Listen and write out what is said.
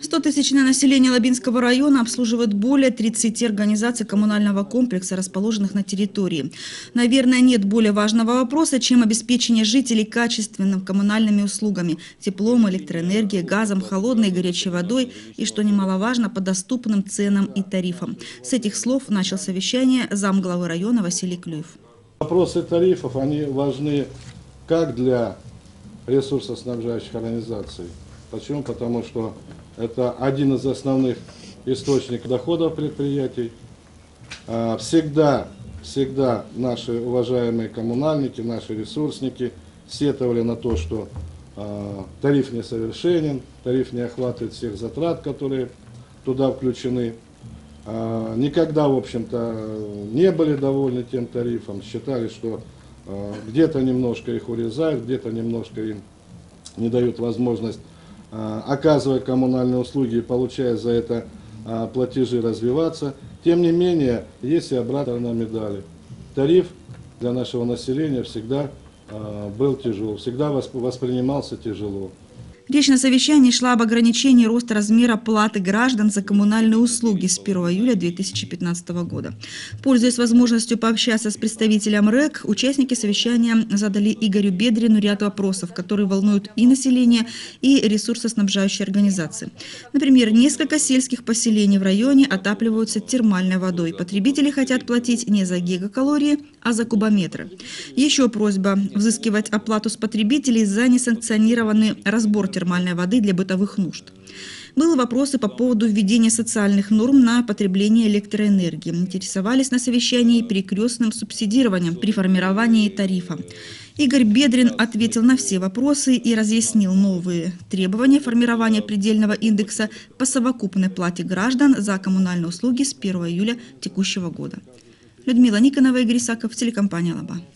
100-тысячное население Лабинского района обслуживает более 30 организаций коммунального комплекса, расположенных на территории. Наверное, нет более важного вопроса, чем обеспечение жителей качественными коммунальными услугами – теплом, электроэнергией, газом, холодной и горячей водой и, что немаловажно, по доступным ценам и тарифам. С этих слов начал совещание замглавы района Василий Клюев. Вопросы тарифов, они важны как для ресурсоснабжающих организаций. Почему? Потому что это один из основных источников доходов предприятий. Всегда наши уважаемые коммунальники, наши ресурсники сетовали на то, что тариф несовершенен, тариф не охватывает всех затрат, которые туда включены. Никогда, в общем-то, не были довольны тем тарифом, считали, что где-то немножко их урезают, где-то немножко им не дают возможность оказывать коммунальные услуги и получая за это платежи развиваться. Тем не менее, есть и обратная сторона медали. Тариф для нашего населения всегда был тяжел, всегда воспринимался тяжело. Речь на совещании шла об ограничении роста размера платы граждан за коммунальные услуги с 1 июля 2015 года. Пользуясь возможностью пообщаться с представителем РЭК, участники совещания задали Игорю Бедрину ряд вопросов, которые волнуют и население, и ресурсоснабжающие организации. Например, несколько сельских поселений в районе отапливаются термальной водой. Потребители хотят платить не за гигакалории, а за кубометры. Еще просьба взыскивать оплату с потребителей за несанкционированный разбор термальной воды для бытовых нужд. Были вопросы по поводу введения социальных норм на потребление электроэнергии. Интересовались на совещании перекрестным субсидированием при формировании тарифа. Игорь Бедрин ответил на все вопросы и разъяснил новые требования формирования предельного индекса по совокупной плате граждан за коммунальные услуги с 1 июля текущего года. Людмила Никонова, Игорь Исаков, телекомпания «Лаба».